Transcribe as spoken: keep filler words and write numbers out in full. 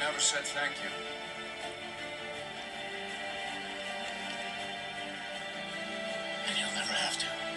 never said thank you. And you'll never have to.